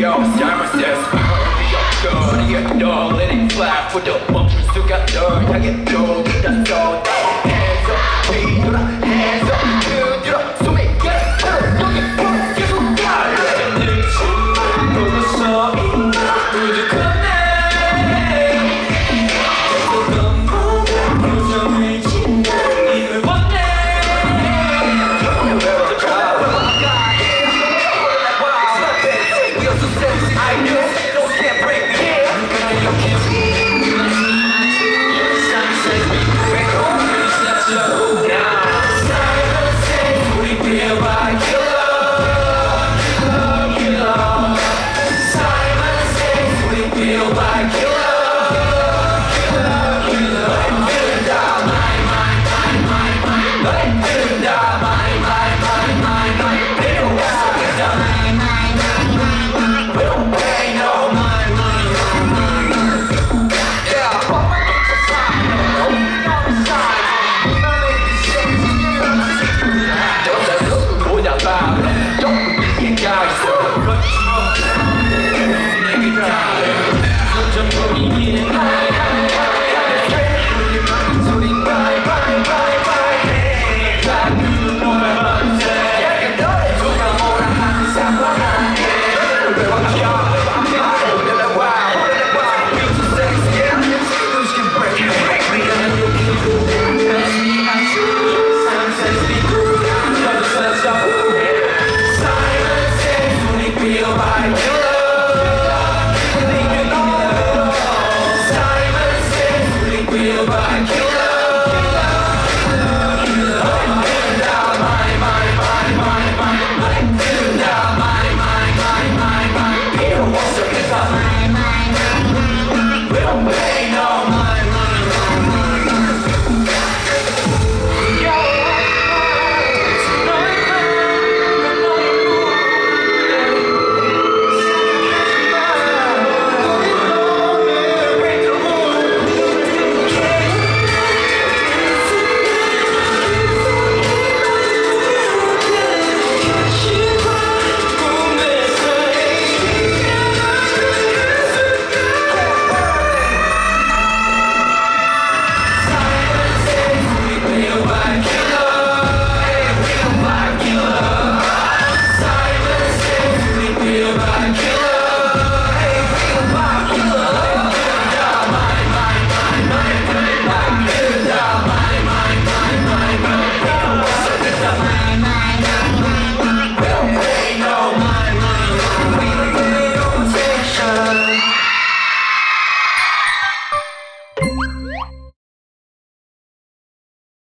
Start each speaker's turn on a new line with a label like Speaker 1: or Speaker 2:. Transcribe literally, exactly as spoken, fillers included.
Speaker 1: yo, Simon says 거리에 너 let it fly 포도 멈출 수가 널 향해 또 끝났어 Hands up 뒤돌아 Hands up 그들어 숨이 get 서로 여기 불 계속 가 늦지만 보고 서 있나 부족하네 계속 넘보다 표정을 짓는 힘을 원해 I knew no can't break me here. You can't see. Your sign says we break home. It's not so now. Simon says we feel like killer, killer, killer. Simon says we feel like killer, killer, killer. I'm feeling down, my, my, my, my, my. I'm feeling down, my, my, my, my, my. They don't want to get down, my, my, my, my. We don't pay no mind, mind, mind, mind, mind. Yeah, but we need to find no only on the side. I make these things, you know, don't let look 뭐냐 봐. don't be a guy, so 그렇지 뭐. 내게 다 점점 보이기는 하이, 하이, 하이, 하이. 우리 맘 소리, 바이, 바이, 바이, 바이. 다 누구나 맘새. 약간 너의 누가 뭐라 하는 상관없네. 왜 와kia